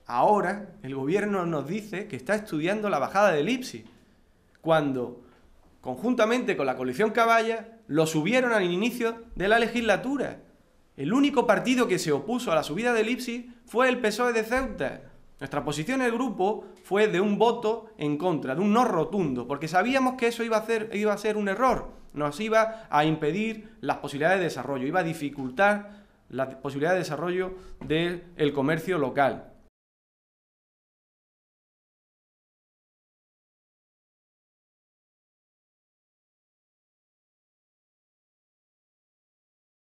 ahora el gobierno nos dice que está estudiando la bajada del IPSI, cuando, conjuntamente con la coalición Caballa, lo subieron al inicio de la legislatura. El único partido que se opuso a la subida del IPSI fue el PSOE de Ceuta. Nuestra posición en el grupo fue de un voto en contra, de un no rotundo, porque sabíamos que eso iba a ser un error, nos iba a impedir las posibilidades de desarrollo, iba a dificultar la posibilidad de desarrollo del comercio local.